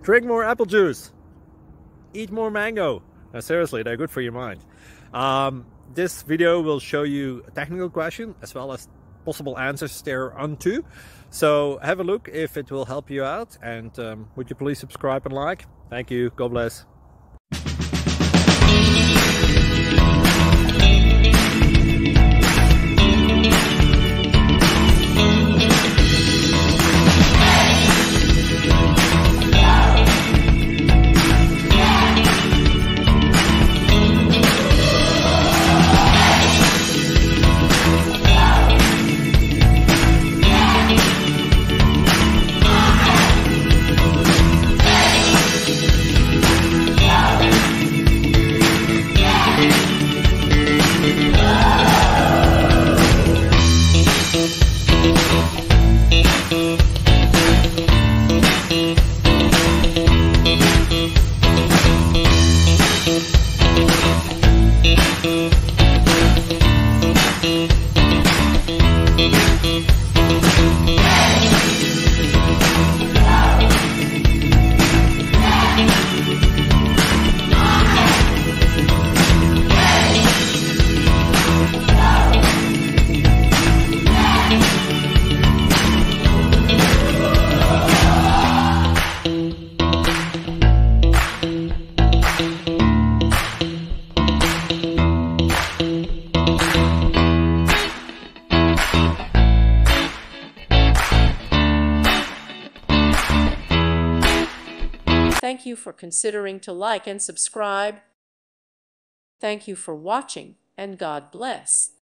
Drink more apple juice. Eat more mango. Now, seriously, they're good for your mind. This video will show you a technical question as well as possible answers thereunto. So have a look if it will help you out, and would you please subscribe and like? Thank you. God bless. Thank you for considering to like and subscribe. Thank you for watching, and God bless.